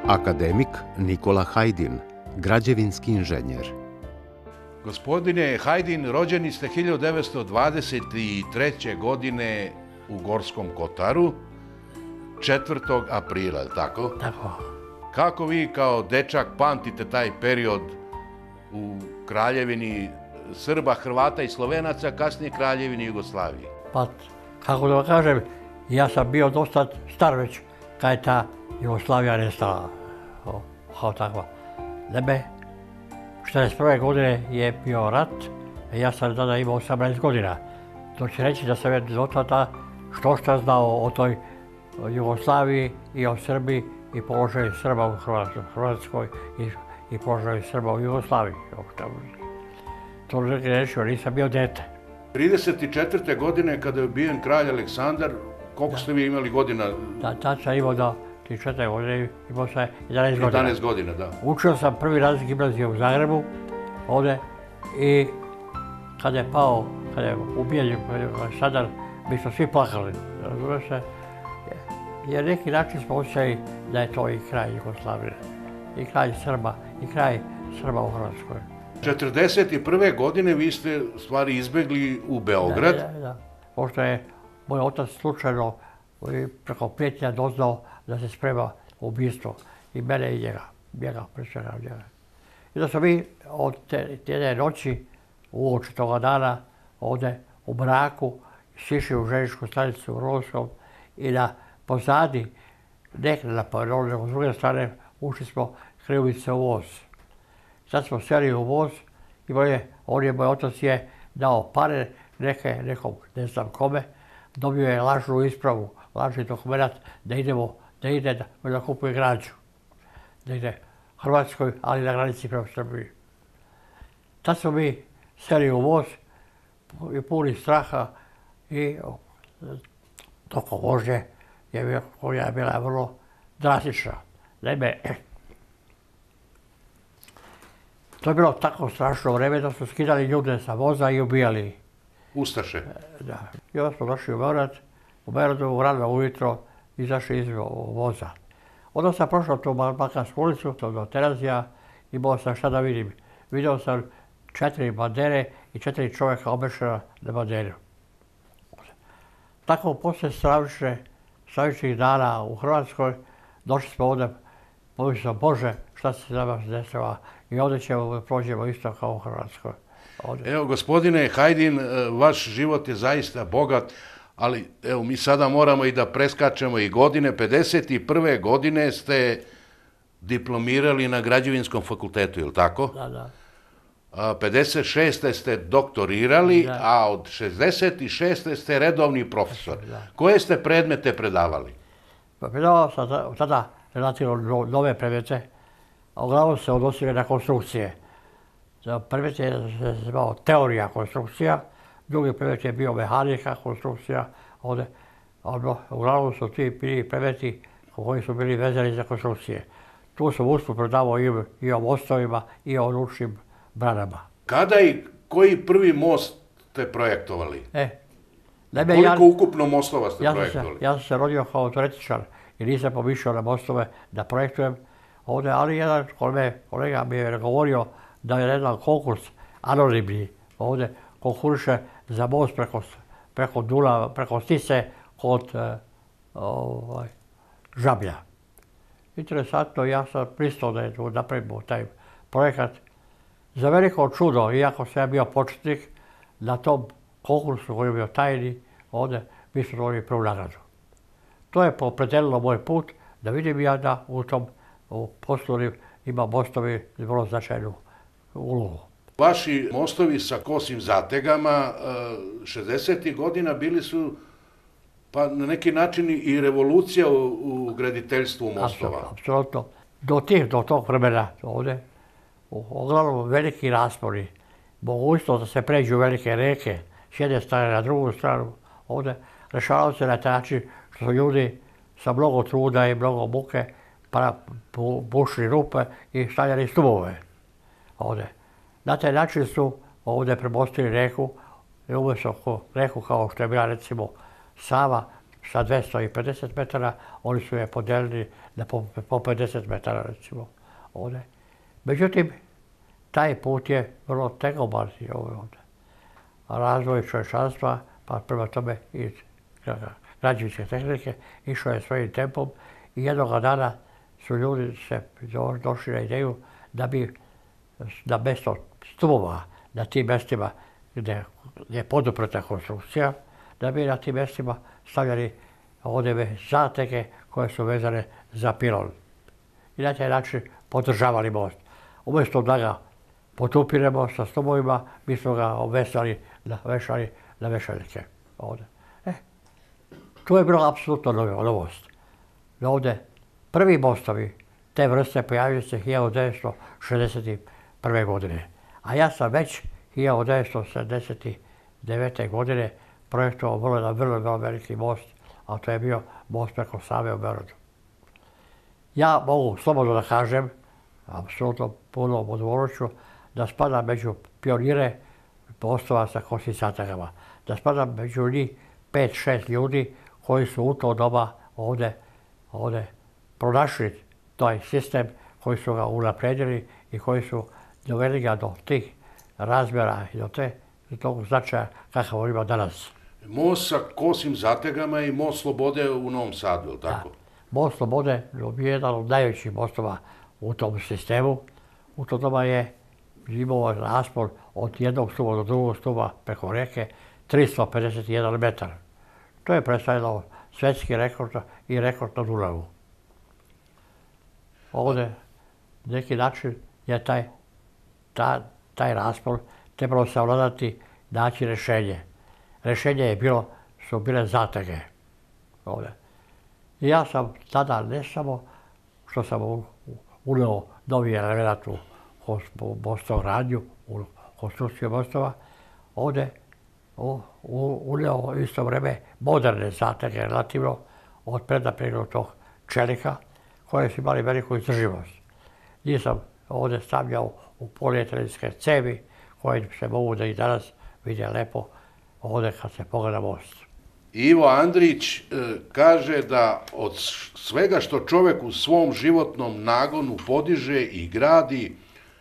Akademik Nikola Hajdin, građevinski inženjer. Gospodine Hajdin, rođeni ste 1923. godine u Gorskom Kotaru, 4. aprila, je li tako? Tako. Kako vi kao dečak pamtite taj period u kraljevini Srba, Hrvata i Slovenaca, kasnije kraljevini Jugoslavije? Pa, kako da vam kažem, ja sam bio dosta star već kad je ta Jugoslavija nestala, kao takva. Naime, 1941. godine je bio rat, a ja sam tada imao 18 godina. To će reći da sam je do tada što znao o toj Jugoslaviji i o Srbiji i položaju Srba u Hrvatskoj i položaju Srba u Jugoslaviji. To ne rečio, nisam bio dete. 34. godine kada je ubijen kralj Aleksandar, koliko ste vi imali godina? Da, tad sam imao do 34. godine, imao sam 11 godina. 11 godina, da. Učio sam prvi razred gimnazije u Zagrebu, ovdje, i kada je pao, kada je ubijen Aleksandar, mi smo svi plakali, razumiješ se? Jer neki način smo osjećali da je to i kraj Jugoslavije, i kraj Srba, i kraj Srba u Hrvatskoj. 1941. godine vi ste u stvari izbjegli u Beograd. Da. Pošto je moj otac slučajno preko prijetnja doznao da se sprema ubistvo i mene i njega presvega njega. I da smo mi od te noći, uoči toga dana, ovdje u mraku, sišli u željezničku stanicu u Rolskom i na pozadi, nekde na s druge strane, ušli smo krivice u voz. Sad smo sjeli u voz i moj otac je dao pare nekom, ne znam kome, dobio je lažnu ispravu, lažni dokument da ide da kupuje građu. Da ide Hrvatskoj, ali na granici prema Srbiji. Tad smo mi sjeli u voz i puni straha i toko vožnje koja je bila vrlo drastična. Naime, to je bilo tako strašno vreme da su skidali ljude sa voza i ubijali. Ustaše? Da. I onda smo došli u Beograd. U Beogradu rano ujutro izašli iz voza. Onda sam prošao tu Balkansku ulicu do Terazija i imao sam šta da vidim. Vidio sam 4 bandere i 4 čovjeka obešena na banderu. Tako poslije stravičnih dana u Hrvatskoj došli smo ovdje, pomislio Bože, šta se nama dešava i ovdje prođemo isto kao u Hrvatskoj. Evo, gospodine Hajdin, vaš život je zaista bogat, ali evo, mi sada moramo i da preskačemo i godine. 51. godine ste diplomirali na Građevinskom fakultetu, je li tako? Da. 56. ste doktorirali, da. A od 66. ste redovni profesor. Da. Koje ste predmete predavali? Predavao sam tada relativno nove predmete, a uglavnom se odnosile na konstrukcije. Predmet je zvao teorija konstrukcija, drugi predmet je bio mehanika konstrukcija, uglavnom su ti bili predmeti koji su bili vezani za konstrukcije. Tu sam usput predavao i o mostovima i o ručnim branama. Kada i koji prvi most ste projektovali? Koliko ukupno mostova ste projektovali? Ja sam se rodio kao teoretičar i nisam pomišljao na mostove da projektujem ovdje, ali jedan kolega mi je govorio da je jedan konkurs anonimni ovdje konkuriše za most preko Dunava, preko Tise kod Žablja. Interesantno, ja sam pristao da napravimo taj projekat. Za veliko čudo, iako sam ja bio početnik, na tom konkursu koji je bio tajni, ovdje mi smo dobili prvu nagradu. To je opredelilo moj put da vidim ja da u tom poslu ima mostovi vrlo značajnu ulogu. Vaši mostovi sa kosim zategama 60. godina bili su pa na neki način i revolucija u graditeljstvu mostova. Apsolutno. Do tog vremena ovdje, uglavnom veliki raspori, mogućnost da se pređu velike reke s jedne strane na drugu stranu, ovdje rešavalo se na taj način što su ljudi sa mnogo truda i mnogo muke bušili rupe i stavljali stubove ovdje. Na taj način su ovdje premostili reku i umjesto reku kao što je bila recimo Sava, sa 250 metara, oni su je podelili na po 50 metara, recimo, ovde. Međutim, taj put je vrlo tegoban ovde. Razvoj čovječanstva, pa prema tome iz građevinske tehnike, išao je svojim tempom i jednog dana su ljudi se došli na ideju da bi na mesto stubova, na tim mestima gdje je poduprta konstrukcija, da bi na tim mestima stavljali ovdje zatege koje su vezane za pilon. I na taj način podržavali most. Umjesto da ga potupiremo sa stubovima, mi smo ga vešali na vešaljke ovdje. Tu je bila apsolutno novost. Ovdje prvi mostovi te vrste pojavili se 1961. godine. A ja sam već 1979. godine projektovao vrlo veliki most, a to je bio most preko Save u Beogradu. Ja mogu slobodno da kažem, apsolutno punom odgovornošću, da spadam među pionire mostova sa kosnim zatagama. Da spadam među njih 5-6 ljudi koji su u to doba ovdje pronašli taj sistem, koji su ga unapredili i koji su doveli ga do tih razmjera i do tog značaja kakav on ima danas. Most sa kosim zategama i most Slobode u Novom Sadu, je li tako? Da. Most Slobode je jedan od najvećih mostova u tom sistemu. U to doba je imao raspon od jednog stuba do drugog stuba preko reke 351 metar. To je predstavljalo svetski rekord i rekord na Dunavu. Ovdje, na neki način, je taj raspon trebalo savladati, naći rješenje. Rješenje su bile zatege ovdje. I ja sam tada ne samo što sam uneo novi element u mostogradnju, u konstrukciju mostova, ovdje uneo isto vreme moderne zatege relativno od prednapregnutog čelika koje su imali veliku izdrživost. Njih sam ovdje stavljao u polietrenske cevi koje se mogu da i danas vide lepo ovdje kad se pogleda most. Ivo Andrić kaže da od svega što čovjek u svom životnom nagonu podiže i gradi,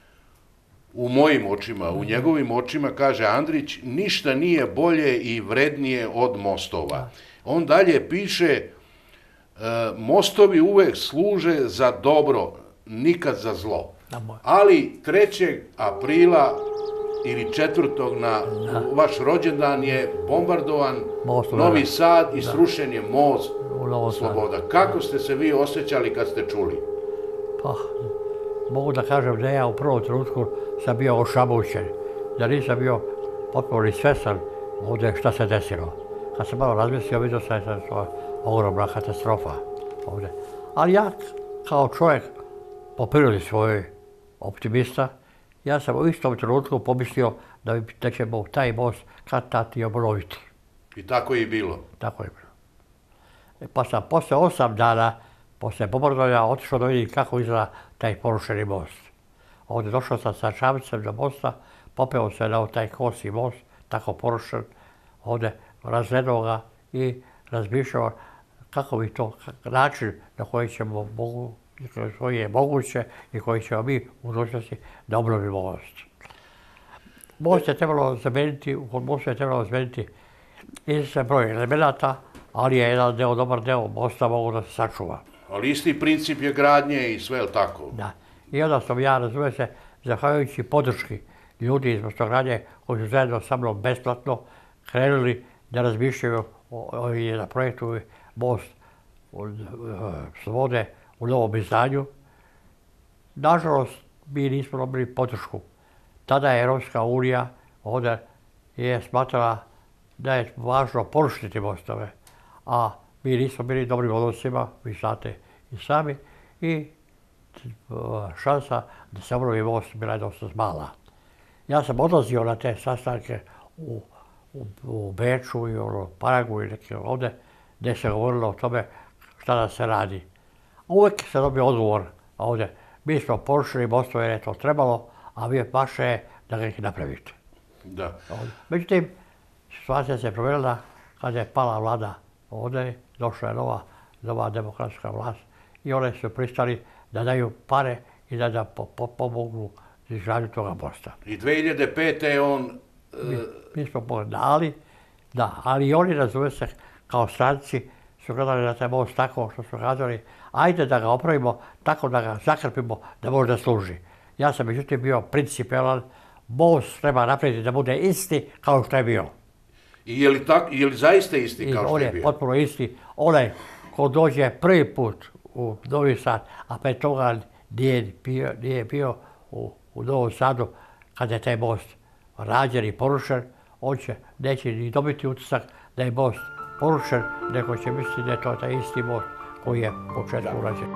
u mojim očima, u njegovim očima, kaže Andrić, ništa nije bolje i vrednije od mostova. On dalje piše, mostovi uvek služe za dobro, nikad za zlo. Ali 3. aprila ili 4. na vaš rođendan je bombardovan Novi Sad i srušen je most Sloboda. Kako ste se vi osjećali kad ste čuli? Pa, mogu da kažem da ja u prvom trenutku sam bio ošamućen, da nisam bio potpuno ni svestan ovdje šta se desilo. Kad sam malo razmislio, vidio sam da je to ogromna katastrofa ovdje. Ali ja, kao čovjek, po prirodi svojoj optimista, ja sam u istom trenutku pomislio da ćemo taj most kad-tad i obnoviti. I tako je i bilo? Tako je bilo. Pa sam posle 8 dana, posle bombardovanja, otišao da vidim kako izgleda taj porušeni most. Ovdje došao sam sa čamicem do mosta, popeo se na taj kosi most, tako porušen, ovdje razgledao ga i razmišljao kako bi to, način na koji je moguće i koji ćemo mi u budućnosti da obnovimo most. Most je trebalo zameniti, u mostu je trebalo zameniti izvestan broj elemenata, ali je jedan dobar deo mosta mogu da se sačuva. Ali isti princip je gradnje i sve, je li tako? Da. I onda sam ja, razumijem se, zahvaljujući podrški ljudi iz mostogradnje koji su zajedno sa mnom besplatno krenuli da razmišljaju na projektu most Slobode u novom izdanju. Nažalost, mi nismo dobili podršku. Tada je Europska unija ovdje je smatrala da je važno porušiti mostove, a mi nismo bili dobrim odnosima, vi znate i sami, i šansa da se obnovi most bila je dosta mala. Ja sam odlazio na te sastanke u Beču i u Paragu i neke ovdje, gdje se govorilo o tome šta da se radi. Uvijek se dobio odgovor ovdje. Mi smo porušili mostove jer je to trebalo, a vi vaše je da ih napravite. Da. Međutim, situacija se promijenila kada je pala vlada ovdje došla je nova demokratska vlast i one su pristali da daju pare i da pomognu za izgradnju toga mosta. I 2005. je on... Mi smo dali, da, ali i oni, razume se, kao stranci su gledali na taj most tako što su kazali, ajde da ga opravimo tako da ga zakrpimo da može da služi. Ja sam međutim bio principijelan, most treba napraviti da bude isti kao što je bio. I je li zaista isti kao što je bio? On je potpuno isti. Onaj ko dođe prvi put u Novi Sad, a pre toga nije bio u Novom Sadu, kada je taj most rađen i porušen, on neće ni dobiti utisak da je most porušen, nego će misliti da je to taj isti most koji je u početku urađen.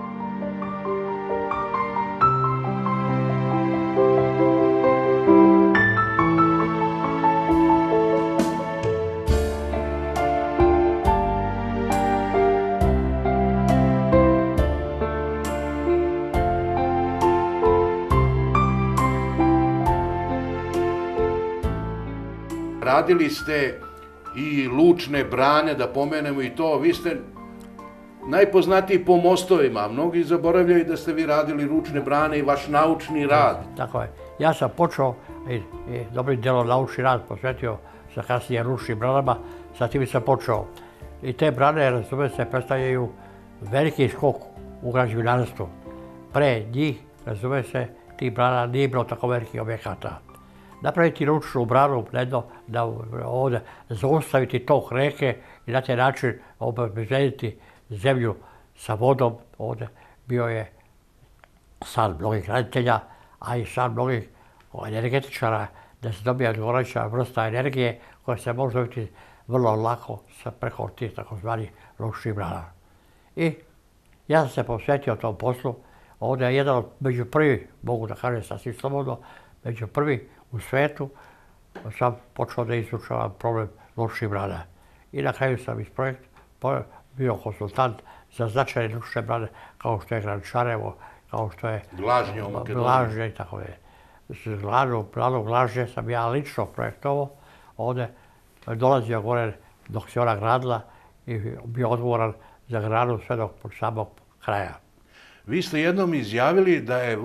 Radili ste i lučne brane, da pomenemo i to. Vi ste najpoznatiji po mostovima, a mnogi zaboravljaju da ste vi radili lučne brane i vaš naučni rad. Tako je. Ja sam počeo i dobrim dijelom naučni rad posvetio sa kasnije lučnim branama, sa tim sam počeo. I te brane, razume se, predstavljaju veliki skok u građevinarstvu. Pre njih, razume se, tih brana nije bilo tako velikih objekata. Napraviti lučnu branu, da ovdje zaustaviti tok reke i na taj način obezbediti zemlju sa vodom. Ovdje bio je san mnogih graditelja, a i san mnogih energetičara da se dobije odgovarajuća vrsta energije koja se može dobiti vrlo lako preko tih takozvanih lučnih brana. I ja sam se posvetio tom poslu. Ovdje je jedan od među prvi, mogu da kažem sasvim slobodno, među prvi u svetu sam počeo da izučavam problem lučnih brana. I na kraju sam iz projekta bio konsultant za značajne lučne brane kao što je Grančarevo, kao što je Glažnje i tako je. Branu Glažnje sam ja lično projektovao. Ovdje dolazio gore dok se ona gradila i bio odgovoran za granu sve do samog kraja. Vi ste jednom izjavili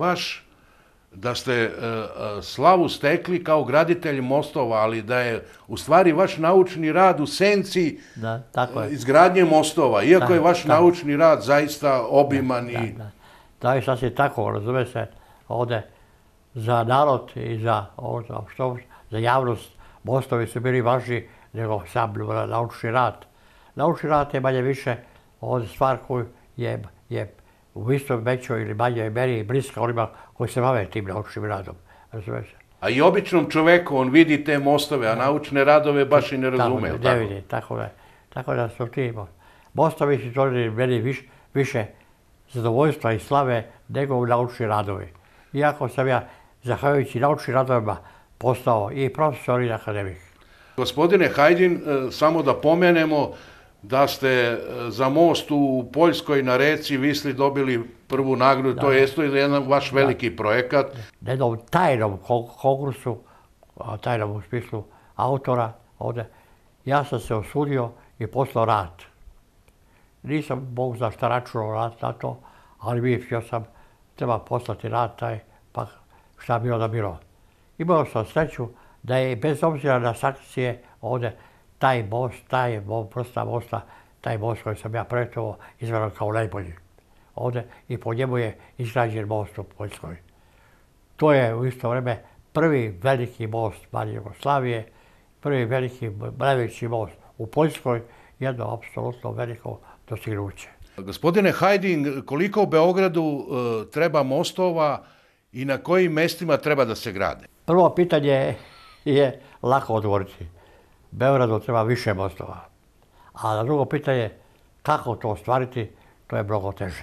da ste slavu stekli kao graditelj mostova, ali da je u stvari vaš naučni rad u senci izgradnje mostova, iako je vaš naučni rad zaista obiman i... Da je sasvim tako, razume se, ovdje za narod i za javnost mostovi su bili važniji nego sam naučni rad. Naučni rad je manje više ovdje stvar koju je u istoj većoj ili manjoj meri bliska onima koji se bave tim naučnim radom. A i običnom čoveku, on vidi te mostove, a naučne radove baš i ne razume. Ne vidi, tako da su ti mostovi su stvorili meni više zadovoljstva i slave nego naučni radovi. Iako sam ja, zahvaljujući naučnim radovima, postao i profesor i akademik. Gospodine Hajdin, samo da pomenemo da ste za most u Poljskoj na reci Visli dobili prvu nagradu, to je isto jedan vaš veliki projekat. Na jednom tajnom konkursu, tajnom u smislu autora, ovdje, ja sam se osudio i poslao rad. Nisam Bog zna šta računao rad na to, ali mislio sam treba poslati rad taj, pa šta bilo da bilo. Imao sam sreću da je bez obzira na sankcije ovdje taj most, vrsta mosta, taj most koji sam ja projektovao, izveo kao najbolji. Ovdje i po njemu je izgrađen most u Poljskoj. To je u isto vrijeme prvi veliki most manje Jugoslavije, prvi najveći most u Poljskoj, jedno apsolutno veliko dostignuće. Gospodine Hajdin, koliko u Beogradu treba mostova i na kojim mestima treba da se grade? Prvo pitanje je lako odgovoriti. Beogradu treba više mostova. A na drugo pitanje, kako to ostvariti, to je mnogo teže.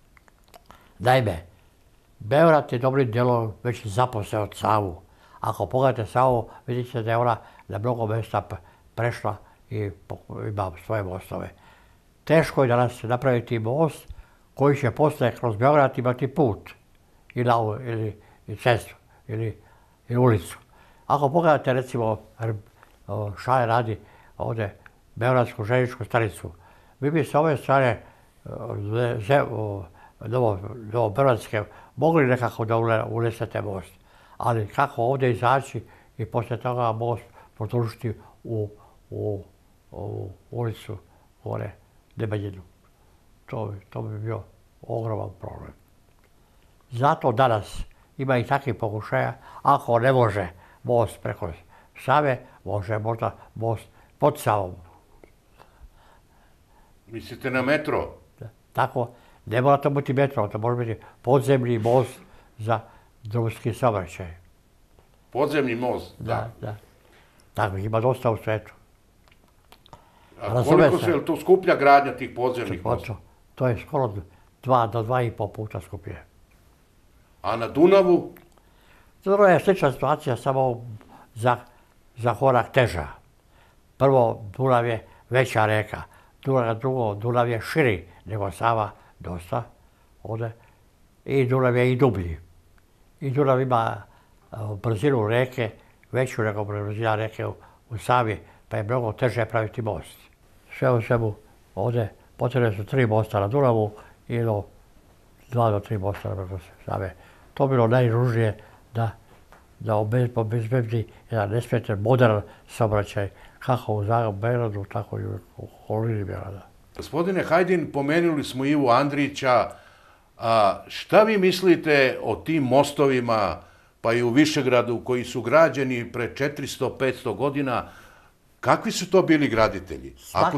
Naime, Beograd je dobrim dijelom već zaposeo Savu. Ako pogledate Savu, vidite da je ona na mnogo mjesta prešla i ima svoje mostove. Teško je danas napraviti most koji će posle kroz Beograd imati put ili cestu ili ulicu. Ako pogledate recimo šale radi ovdje Beogradsku željezničku stanicu, Vi bi sa ove strane Novobeogradske mogli nekako da unesete most. Ali kako ovdje izaći i poslije toga most produžiti u ulicu gore Nemanjinu. To bi bio ogroman problem. Zato danas ima i takvih pokušaja, ako ne može most preko Save, može možda most pod Savom. Mislite na metro? Tako, ne mora to biti metro, to može biti podzemni most za drumski saobraćaj. Podzemni most? Da. Tako ima dosta u svetu. A koliko se tu skuplja gradnja tih podzemnih mosta? To je skoro 2 do 2,5 puta skuplje. A na Dunavu? To je slična situacija, samo za korak teža. Prvo, Dunav je veća reka. Drugo, Dunav je širi nego Sava, dosta ovdje. I Dunav je i dublji. I Dunav ima brzinu reke, veću nego brzina reke u Savi, pa je mnogo teže praviti most. Sve u svemu, ovdje potrebne su 3 mosta na Dunavu i 2 do 3 mosta na Save. To bilo najružnije da obezbedi jedan nesmetan, modern saobraćaj kako u Beogradu, tako i u okolini Beograda. Gospodine Hajdin, pomenuli smo Ivu Andrića. Šta vi mislite o tim mostovima, pa i u Višegradu, koji su građeni pre 400-500 godina? Kakvi su to bili graditelji?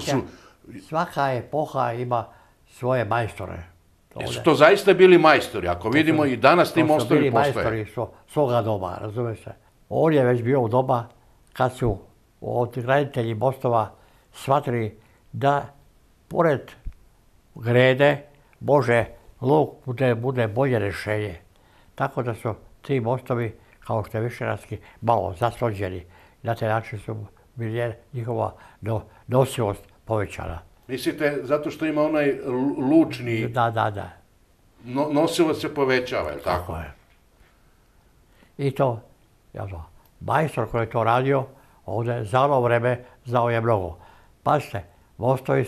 Svaka epoha ima svoje majstore. Jesu to zaista bili majstori? Ako vidimo i danas ti mostovi postoje. To su bili majstori svoga doba, razume se. On je već bio u doba kad su graditelji mostova shvatili da pored grede može luk bude bolje rješenje. Tako da su ti mostovi, kao što je Višegradski, malo zaslođeni. Na taj način su bili njihova nosivost povećana. Mislite, zato što ima onaj lučni... Da. Nosivost se povećava, je li tako? Tako je. I to, majstor koji je to radio, ovdje za ono vreme znao je mnogo. Pazite, mostovi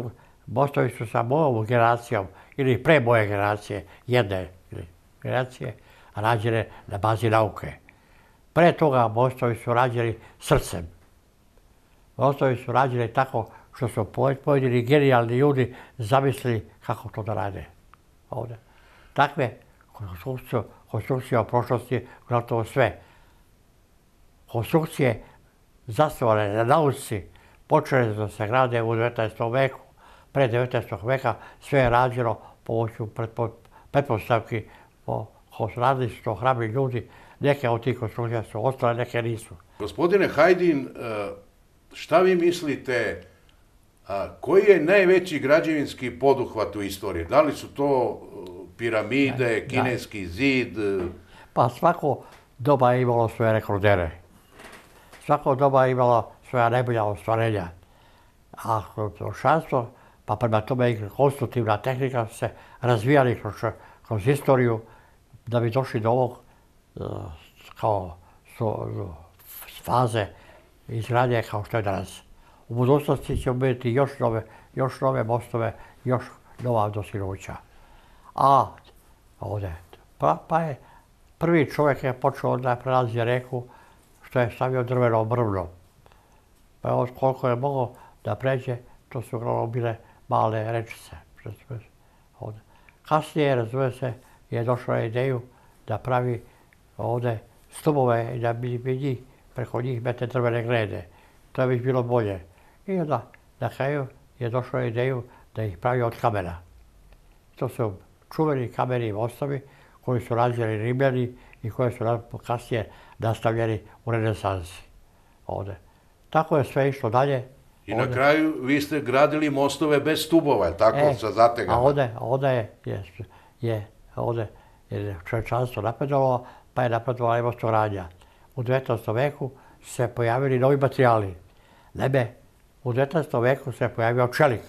su sa mojom generacijom ili pre moje generacije, jedne generacije, rađene na bazi nauke. Pre toga mostovi su rađeni srcem. Mostovi su rađeni tako što su pojedini genijalni ljudi zamislili kako to da rade ovdje. Takve konstrukcije u prošlosti, gotovo sve. Konstrukcije zasnovane na nauci počele da se grade u 19. veku. Pre 19. veka sve je rađeno pomoću pretpostavki ko su radili su to hrabri ljudi. Neke od tih konstrukcija su ostale, neke nisu. Gospodine Hajdin, šta vi mislite, koji je najveći građevinski poduhvat u istoriji? Da li su to piramide, kineski zid? Pa svako doba je imalo svoje rekordere. Svako doba je imalo svoja najbolja ostvarenja. A čovječanstvo, pa prema tome i konstruktivna tehnika se razvijali kroz istoriju da bi došli do ovog kao faze izgradnje kao što je danas. U budućnosti ćemo biti još nove mostove, još nova dostignuća. A ovdje, pa je prvi čovjek je počeo da prelazi reku što je stavio drveno brvno. Pa od koliko je mogao da pređe, to su uglavnom bile male rečice. Kasnije, razumije se, je došao na ideju da pravi ovdje stubove i da bi preko njih mete drvene grede. To je već bilo bolje. I onda na kraju je došao na ideju da ih pravi od kamena. To su čuveni kameni mostovi koji su rađeni Rimljani i koji su kasnije nastavljeni u renesansi ovdje. Tako je sve išlo dalje. I na kraju vi ste gradili mostove bez stubova, tako, sa zategama. A ovdje je čovječanstvo napredovalo, pa je napredovala i mostogradnja. U 19. veku se pojavili novi materijali. Naime, u 19. veku se pojavio čelik.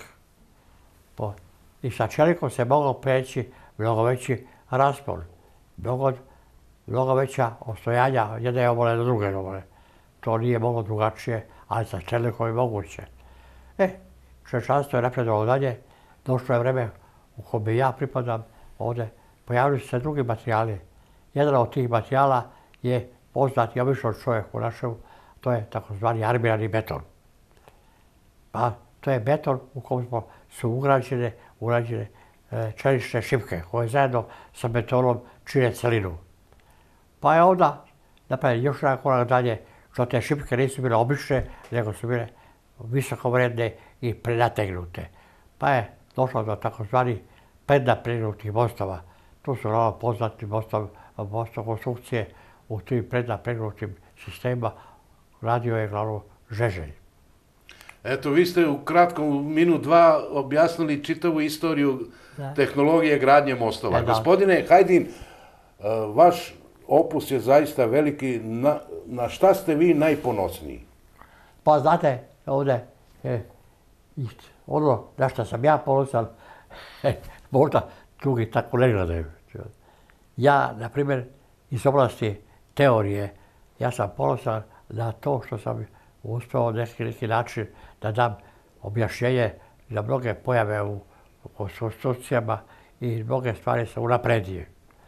I sa čelikom se moglo preći mnogo veći raspon, mnogo veća ostojanja jedne obole do druge obole. To nije moglo drugačije, ali sa čelikom je moguće. čovječanstvo je napredovalo dalje, došlo je vreme u kome ja pripadam ovdje, pojavili su se drugi materijali. Jedan od tih materijala je poznati običnom čovjeku našemu, to je takozvani armirani beton. Pa to je beton u kojem su ugrađene čelične šipke koje zajedno sa betonom čine celinu. Pa je onda napravljen još jedan korak dalje, što te šipke nisu bile obične, nego su bile visokovredne i prenategnute. Pa je došlo do takozvani prednapregnutih mostova. Tu su poznati mostovi konstrukcije u tim prednapregnutim sistemima. Radio je glavno Žeželj. Eto, vi ste u kratkom minut, dva objasnili čitavu istoriju tehnologije gradnje mostova. Gospodine Hajdin, vaš opus je zaista veliki. Na šta ste vi najponosniji? Pa znate, ovdje ono na što sam ja ponosan, možda drugi tako ne gledaju. Ja, na primjer, iz oblasti teorije, ja sam ponosan na to što sam uspio neki način da dam objašnjenje za mnoge pojave u konstrukcijama i mnoge stvari sam unapredio.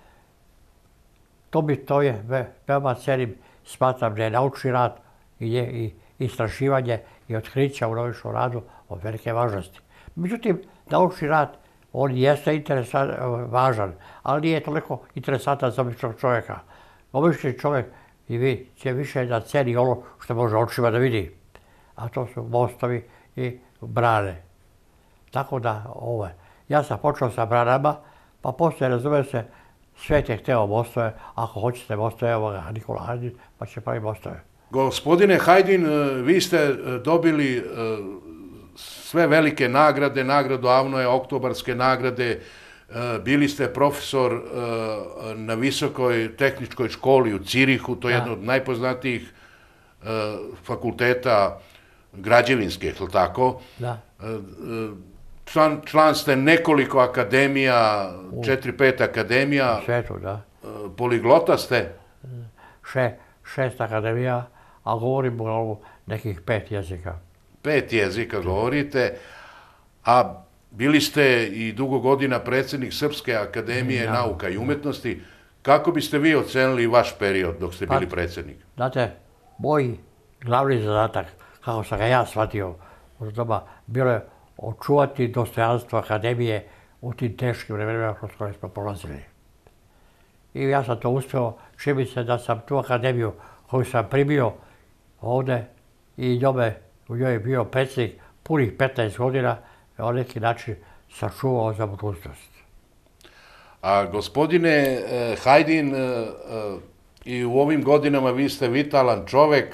To je veoma cenim, smatram da je naučni rad i istraživanje i otkrića u naučnom radu od velike važnosti. Međutim, naučni rad, on jeste važan, ali nije toliko interesantan za običnog čovjeka. Obični čovjek i vi će više da ceni ono što može očima da vidi, a to su mostovi i brane. Tako da, ja sam počeo sa branama, pa poslije, razumijem se, svijet je hteo mostove, ako hoćete mostove, evo ga Nikola Hajdin, pa će pravi mostove. Gospodine Hajdin, vi ste dobili sve velike nagrade, nagradu Avnoje, oktobarske nagrade, bili ste profesor na Visokoj tehničkoj školi u Cirihu, to je jedno od najpoznatijih fakulteta građevinskih, je li tako? Da. Član ste nekoliko akademija, 4-5 akademija. U svetu, da. Poliglota ste? 6 akademija, a govorim uglavnom nekih 5 jezika. 5 jezika govorite, a bili ste i dugo godina predsjednik Srpske akademije nauka i umetnosti. Kako biste vi ocenili vaš period dok ste bili predsjednik? Znate, moj glavni zadatak, kako sam ga ja shvatio u doba, bilo je očuvati dostojanstvo akademije u tim teškim vremenima kroz koje smo prolazili. I ja sam to uspio, čini se da sam tu akademiju koju sam primio ovdje i u njoj je bio predsjednik punih 15 godina, na neki način sačuvao za budućnost. A gospodine Hajdin, i u ovim godinama vi ste vitalan čovek,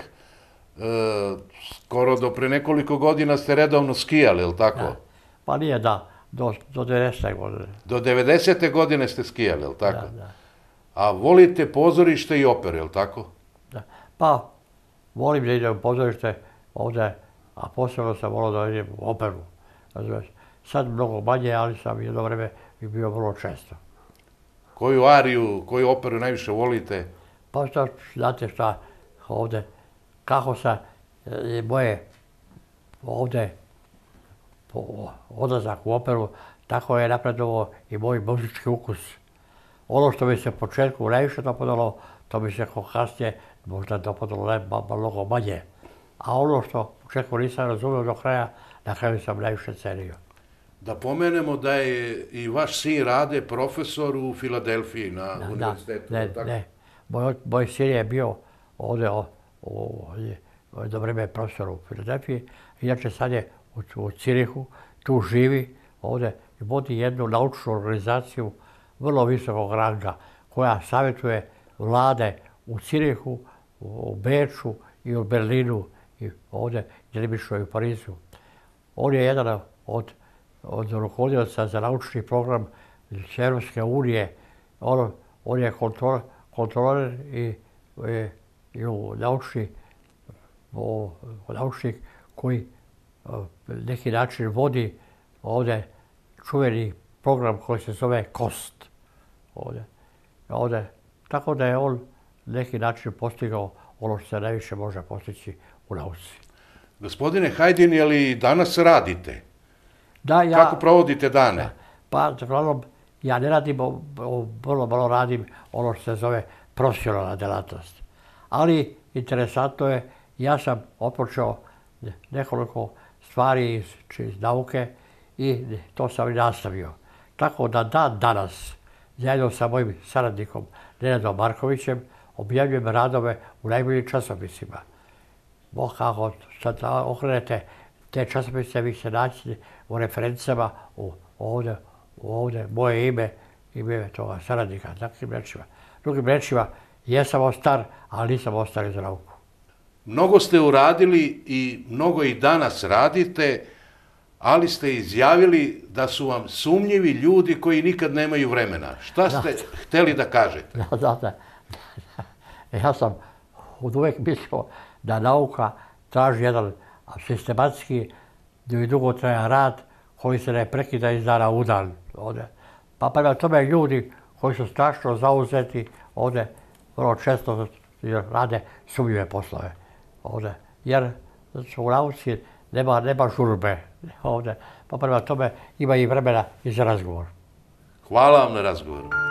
skoro do pre nekoliko godina ste redovno skijali, je li tako? Pa nije da, do 90. godine. Do 90. godine ste skijali, je li tako? Da. A volite pozorište i operu, je li tako? Da. Pa, volim da idem u pozorište ovdje, a posebno sam volio da idem u operu. Sad mnogo manje, ali sam jedno vreme i bio vrlo često. Koju ariju, koju operu najviše volite? Pa znate šta ovdje, kako sam moje ovdje odlazak u operu, tako je napredovao i moj muzički ukus. Ono što mi se u početku najviše dopadalo, to mi se kasnije možda dopadalo mnogo manje. A ono što u početku nisam razumio do kraja, na kraju sam najviše cenio. Da pomenemo da je i vaš sin Rade profesor u Filadelfiji na univerzitetu. Ne. Moj sin je bio ovdje do vreme profesor u Filadelfiji. Inače sad je u Cirihu, tu živi ovdje i vodi jednu naučnu organizaciju vrlo visokog ranga koja savjetuje vlade u Cirihu, u Beču i u Berlinu i ovdje djelimično i u Parizu. On je jedan od rukovodioca za naučni program Europske unije. On je kontroler i naučnik koji neki način vodi ovdje čuveni program koji se zove KOST. Tako da je on neki način postigao ono što se najviše može postići u nauci. Gospodine Hajdin, je li danas radite? Kako provodite dane? Pa, uglavnom, ja ne radim, vrlo malo radim ono što se zove profesionalna delatnost. Ali, interesantno je, ja sam otpočeo nekoliko stvari iz nauke i to sam i nastavio. Tako da danas, zajedno sa mojim saradnikom Nenadom Markovićem, objavljujem radove u najboljim časopisima. Kako sad okrenete te časopise, vi ćete naći u referencama ovdje moje ime i ime toga saradnika, takvim rečima. Drugim rečima, jesam ostar, ali nisam ostar za nauku. Mnogo ste uradili i mnogo i danas radite, ali ste izjavili da su vam sumnjivi ljudi koji nikad nemaju vremena. Šta ste htjeli da kažete? Znate, ja sam uvijek mislio da nauka traži jedan sistematski i dugotrajan rad koji se ne prekida iz dana u dan. Pa prema tome ljudi koji su strašno zauzeti ovdje vrlo često rade sumnjive poslove. Jer u nauci nema žurbe ovdje. Pa prema tome ima i vremena i za razgovor. Hvala vam na razgovoru.